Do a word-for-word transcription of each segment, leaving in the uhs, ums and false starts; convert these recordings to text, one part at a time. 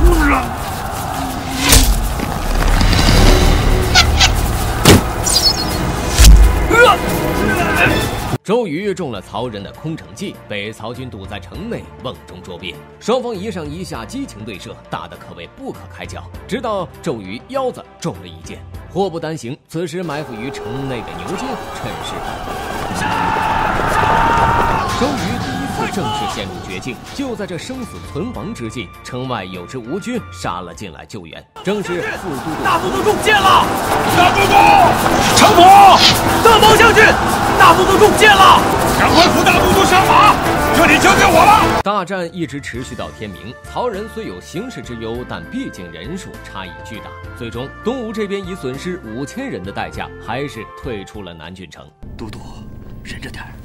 周瑜中了曹仁的空城计，被曹军堵在城内，瓮中捉鳖。双方一上一下激情对射，打得可谓不可开交。直到周瑜腰子中了一箭，祸不单行，此时埋伏于城内的牛坚趁势反攻。周瑜第一次正式陷入绝境。就在这生死存亡之际，城外有支吴军杀了进来救援，正是副都督。 大都督中箭了！ 大都督， 程普，大毛将军，大都督中箭了！ 赶快扶大都督上马，这里交给我了。 大战一直持续到天明，曹仁虽有形势之忧，但毕竟人数差异巨大，最终东吴这边以损失五千人的代价，还是退出了南郡城。 都督，忍着点儿。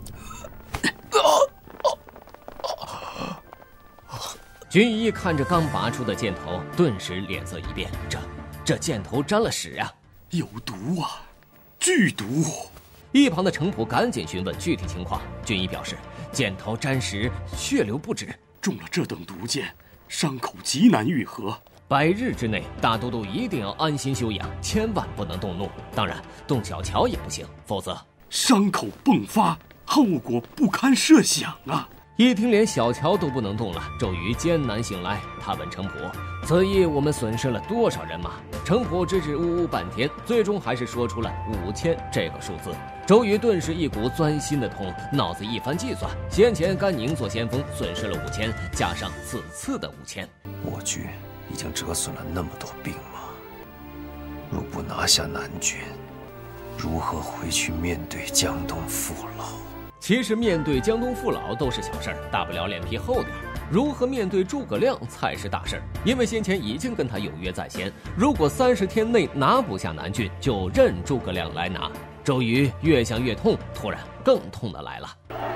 军医看着刚拔出的箭头，顿时脸色一变，这这箭头沾了屎啊！ 有毒啊，剧毒！ 一旁的程普赶紧询问具体情况，军医表示，箭头沾屎，血流不止， 中了这等毒箭，伤口极难愈合。 百日之内，大都督一定要安心休养，千万不能动怒。当然，动小乔也不行，否则伤口迸发，后果不堪设想啊！ 一听连小乔都不能动了，周瑜艰难醒来，他问程普：“此役我们损失了多少人马？”程普支支吾吾半天，最终还是说出了五千这个数字。周瑜顿时一股钻心的痛，脑子一番计算，先前甘宁做先锋损失了五千，加上此次的五千， 我军已经折损了那么多兵马，若不拿下南郡，如何回去面对江东父老？ 其实面对江东父老都是小事儿，大不了脸皮厚点。如何面对诸葛亮才是大事儿，因为先前已经跟他有约在先，如果三十天内拿不下南郡，就任诸葛亮来拿。周瑜越想越痛，突然更痛的来了。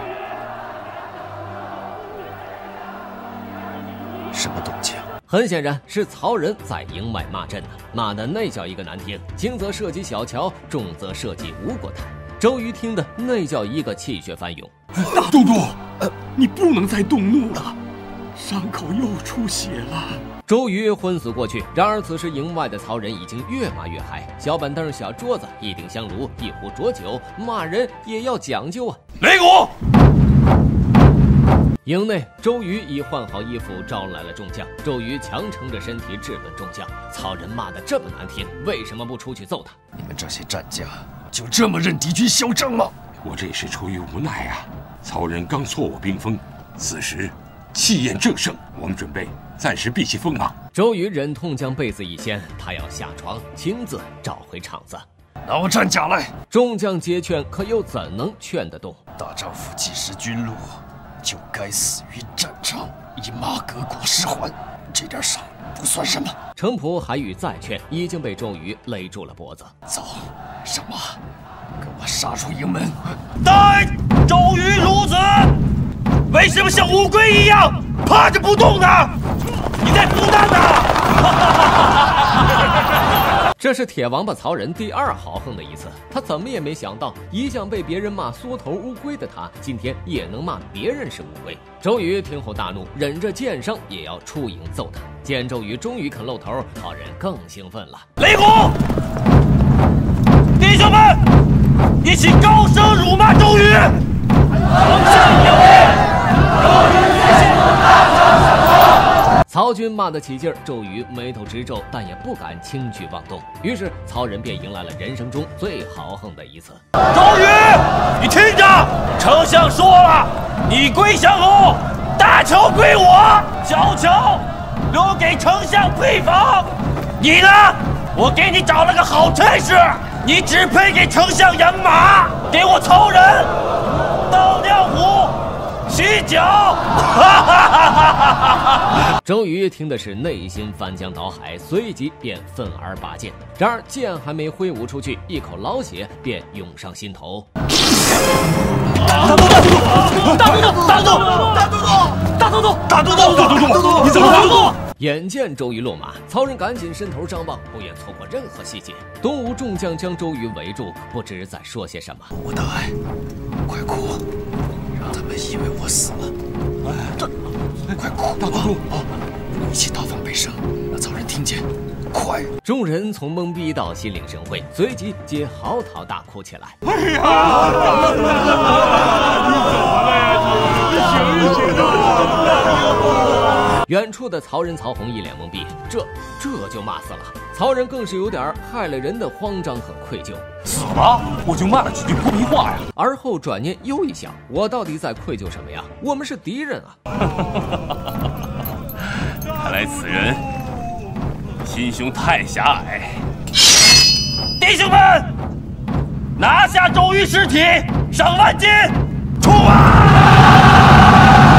什么动静？ 很显然是曹仁在营外骂阵呢，骂的那叫一个难听，轻则涉及小乔，重则涉及吴国台。周瑜听的那叫一个气血翻涌。 大都督，呃，你不能再动怒了，伤口又出血了。 周瑜昏死过去，然而此时营外的曹仁已经越骂越嗨，小板凳、小桌子、一顶香炉、一壶浊酒，骂人也要讲究啊！ 擂鼓！ 营内，周瑜已换好衣服，招来了众将。周瑜强撑着身体质问众将：“曹仁骂得这么难听，为什么不出去揍他？” 你们这些战将就这么任敌军嚣张吗？ 我这是出于无奈啊！曹仁刚挫我兵锋，此时气焰正盛，我们准备暂时避其锋芒。 周瑜忍痛将被子一掀，他要下床，亲自找回场子。 拿我战甲来！ 众将皆劝，可又怎能劝得动？ 大丈夫既识君路，就该死于战场，以马革裹尸还。这点伤不算什么。 程普还欲再劝，已经被周瑜勒住了脖子。 走，上马，跟我杀出营门！ 待周瑜孺子，为什么像乌龟一样趴着不动呢？你在孵蛋呢？ 这是铁王八曹仁第二豪横的一次，他怎么也没想到，一向被别人骂缩头乌龟的他，今天也能骂别人是乌龟。周瑜听后大怒，忍着箭伤也要出营揍他。见周瑜终于肯露头，曹仁更兴奋了。 擂鼓！弟兄们，一起高声辱骂周瑜！皇上有令，周瑜先行大将上马。 曹军骂得起劲儿，周瑜眉头直皱，但也不敢轻举妄动。于是曹仁便迎来了人生中最豪横的一次。 周瑜，你听着，丞相说了，你归降后，大乔归我，小乔留给丞相配防。你呢？我给你找了个好差事，你只配给丞相养马，给我曹仁当亮虎。洗脚！ 周瑜听的是内心翻江倒海，随即便奋而拔剑。然而剑还没挥舞出去，一口老血便涌上心头。 大都督！大都督！大都督！大都督！大都督！大都督！大都督！你怎么了？ 眼见周瑜落马，曹仁赶紧伸头张望，不愿错过任何细节。东吴众将将周瑜围住，不知在说些什么。 我的爱，快哭！让他们以为我死了。哎，这快哭！ 大都督， 啊，一起大放悲声。 听见，快！ 众人从懵逼到心领神会，随即皆嚎啕大哭起来。 哎呀！你怎么了呀？你醒醒啊！ 远处的曹仁、曹洪一脸懵逼，这这就骂死了。曹仁更是有点害了人的慌张和愧疚。 死了，我就骂了几句泼皮话呀。 而后转念又一想，我到底在愧疚什么呀？我们是敌人啊！ 看来此人心胸太狭隘。弟兄们，拿下周瑜尸体，赏万金，出啊！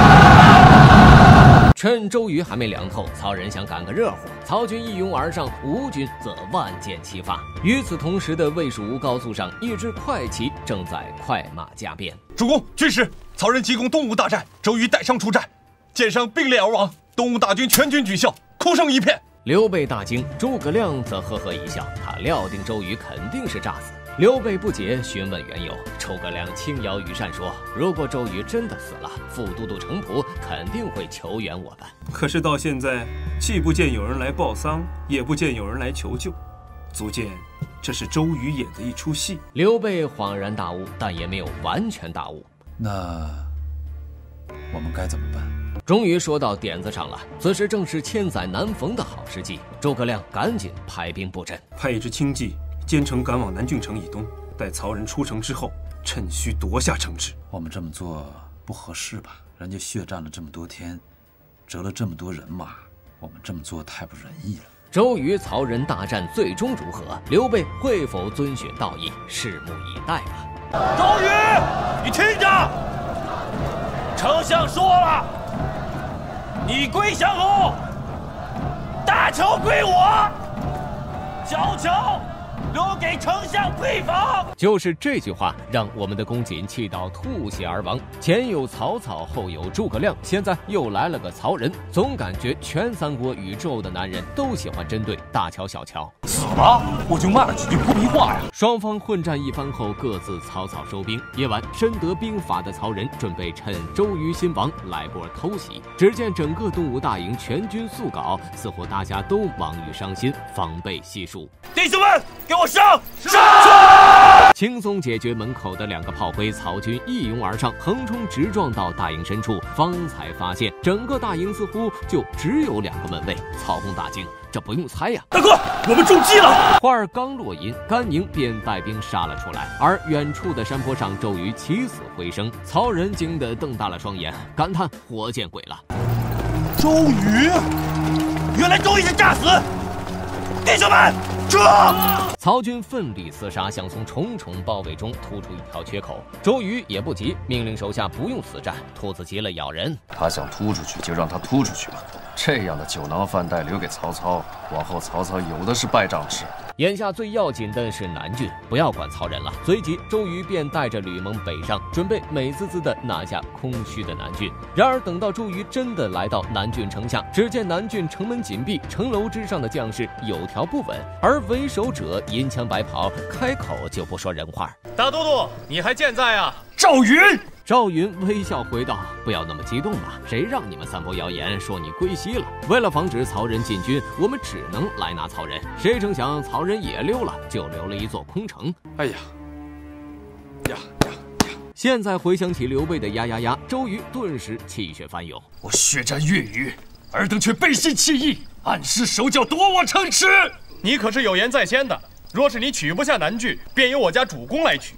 趁周瑜还没凉透，曹仁想赶个热乎，曹军一拥而上，吴军则万箭齐发。与此同时的魏蜀吴高速上，一支快骑正在快马加鞭。 主公，军师，曹仁急攻东吴大寨，周瑜带伤出战，箭伤并列而亡，东吴大军全军举孝，哭声一片。 刘备大惊，诸葛亮则呵呵一笑，他料定周瑜肯定是诈死。刘备不解，询问缘由。诸葛亮轻摇羽扇说：“如果周瑜真的死了，副都督程普肯定会求援我们。 可是到现在，既不见有人来报丧，也不见有人来求救，足见这是周瑜演的一出戏。” 刘备恍然大悟，但也没有完全大悟。 那我们该怎么办？ 终于说到点子上了，此时正是千载难逢的好时机。诸葛亮赶紧派兵布阵， 派一支轻骑兼程赶往南郡城以东，待曹仁出城之后，趁虚夺下城池。 我们这么做不合适吧？人家血战了这么多天，折了这么多人马，我们这么做太不仁义了。 周瑜曹仁大战最终如何？刘备会否遵循道义？拭目以待吧。 周瑜，你听着，丞相说了，你归降侯，大乔归我，小乔留给丞相配防。 就是这句话让我们的公瑾气到吐血而亡。前有曹操，后有诸葛亮，现在又来了个曹仁，总感觉全三国宇宙的男人都喜欢针对大乔小乔。 死了，我就骂了几句泼皮话呀。 双方混战一番后，各自草草收兵。夜晚，深得兵法的曹仁准备趁周瑜新亡来波偷袭。只见整个东吴大营全军速稿，似乎大家都忙于伤心，防备悉数。 弟兄们，给我上！上！ 轻松解决门口的两个炮灰，曹军一拥而上，横冲直撞到大营深处，方才发现整个大营似乎就只有两个门卫。曹洪大惊，这不用猜呀！ 大哥，我们中计了！ 话儿刚落音，甘宁便带兵杀了出来。而远处的山坡上，周瑜起死回生，曹仁惊得瞪大了双眼，感叹活见鬼了。 周瑜，原来周瑜是诈死！弟兄们，撤！ 曹军奋力厮杀，想从重重包围中突出一条缺口。周瑜也不急，命令手下不用死战，兔子急了咬人。 他想突出去就让他突出去吧，这样的酒囊饭袋留给曹操，往后曹操有的是败仗吃。 眼下最要紧的是南郡，不要管曹仁了。随即，周瑜便带着吕蒙北上，准备美滋滋地拿下空虚的南郡。然而，等到周瑜真的来到南郡城下，只见南郡城门紧闭，城楼之上的将士有条不紊，而为首者银枪白袍，开口就不说人话。 大都督，你还健在啊？ 赵云。 赵云微笑回道：“不要那么激动嘛，谁让你们散播谣言说你归西了？为了防止曹仁进军，我们只能来拿曹仁。谁成想曹仁也溜了，就留了一座空城。 哎呀，呀呀呀！ 现在回想起刘备的呀呀呀，周瑜顿时气血翻涌。 我血战越狱，尔等却背信弃义，暗施手脚夺我城池。 你可是有言在先的，若是你取不下南郡，便由我家主公来取。”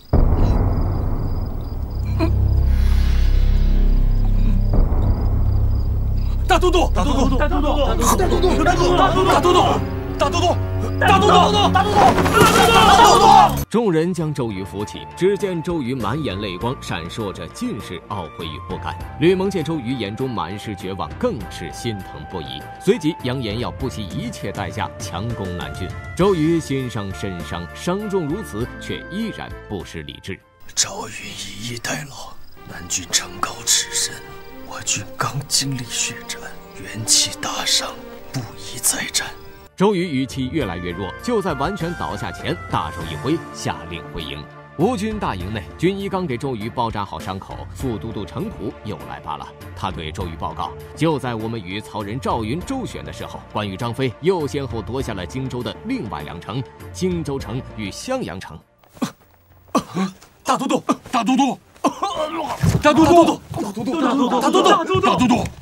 大都督，大都督，大都督，大都督，大都督，大都督，大都督，大都督，大都督，大都督，大都督。 众人将周瑜扶起，只见周瑜满眼泪光，闪烁着尽是懊悔与不甘。吕蒙见周瑜眼中满是绝望，更是心疼不已，随即扬言要不惜一切代价强攻南郡。周瑜心伤身伤，伤重如此，却依然不失理智。 赵云以逸待劳，南郡城高尺深。我军刚经历血战，元气大伤，不宜再战。 周瑜语气越来越弱，就在完全倒下前，大手一挥，下令回营。 吴军大营内，军医刚给周瑜包扎好伤口，副都督程普又来罢了。他对周瑜报告，就在我们与曹仁赵云周旋的时候，关羽张飞又先后夺下了荆州的另外两城，荆州城与襄阳城。 大都督，大都督，大都督， 大都督，大都督，大都督， 大都督，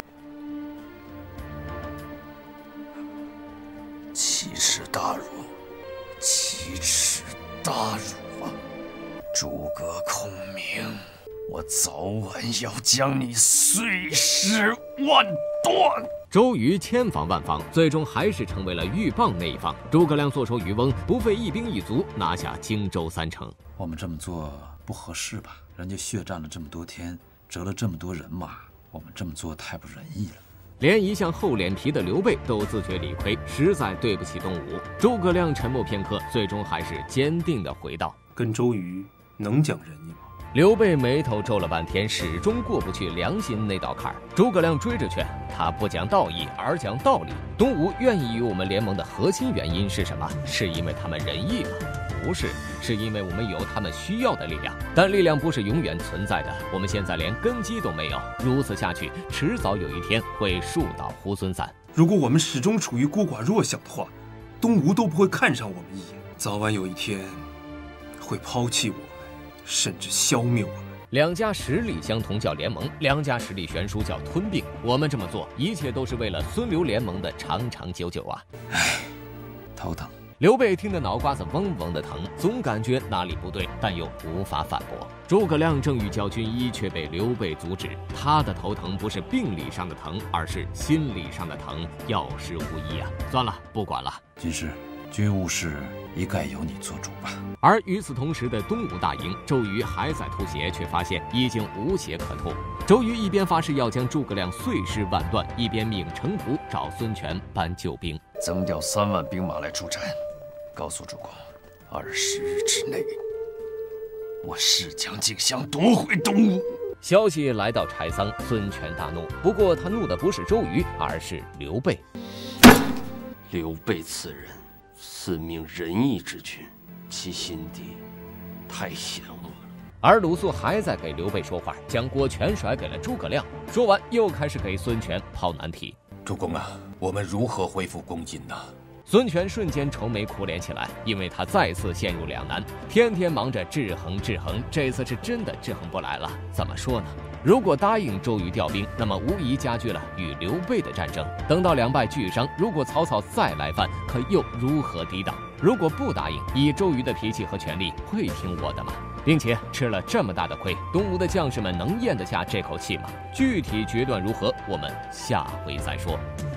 奇耻大辱，奇耻大辱啊！诸葛孔明，我早晚要将你碎尸万段！ 周瑜千防万防，最终还是成为了鹬蚌那一方。诸葛亮坐收渔翁，不费一兵一卒拿下荆州三城。 我们这么做不合适吧？人家血战了这么多天，折了这么多人马，我们这么做太不仁义了。 连一向厚脸皮的刘备都自觉理亏，实在对不起东吴。诸葛亮沉默片刻，最终还是坚定地回道：“ 跟周瑜能讲仁义吗？” 刘备眉头皱了半天，始终过不去良心那道坎儿。诸葛亮追着劝他不讲道义，而讲道理。东吴愿意与我们联盟的核心原因是什么？是因为他们仁义吗？不是，是因为我们有他们需要的力量。但力量不是永远存在的，我们现在连根基都没有。如此下去，迟早有一天会树倒猢狲散。 如果我们始终处于孤寡弱小的话，东吴都不会看上我们一眼，早晚有一天会抛弃我们，甚至消灭我们。 两家实力相同叫联盟，两家实力悬殊叫吞并。我们这么做，一切都是为了孙刘联盟的长长久久啊！ 唉，头疼。 刘备听得脑瓜子嗡嗡的疼，总感觉哪里不对，但又无法反驳。诸葛亮正欲叫军医，却被刘备阻止。他的头疼不是病理上的疼，而是心理上的疼，药石无医啊！算了，不管了。 军师，军务事一概由你做主吧。 而与此同时的东吴大营，周瑜还在吐血，却发现已经无血可吐。周瑜一边发誓要将诸葛亮碎尸万段，一边命程普找孙权搬救兵， 增调三万兵马来出战。告诉主公，二十日之内，我誓将荆襄夺回东吴。 消息来到柴桑，孙权大怒。不过他怒的不是周瑜，而是刘备。 刘备此人，自命仁义之君，其心地太险恶了。 而鲁肃还在给刘备说话，将锅全甩给了诸葛亮。说完，又开始给孙权抛难题。 主公啊，我们如何恢复公斤呢？ 孙权瞬间愁眉苦脸起来，因为他再次陷入两难，天天忙着制衡制衡，这次是真的制衡不来了。怎么说呢？如果答应周瑜调兵，那么无疑加剧了与刘备的战争。等到两败俱伤，如果曹操再来犯，可又如何抵挡？如果不答应，以周瑜的脾气和权力，会听我的吗？并且吃了这么大的亏，东吴的将士们能咽得下这口气吗？具体决断如何，我们下回再说。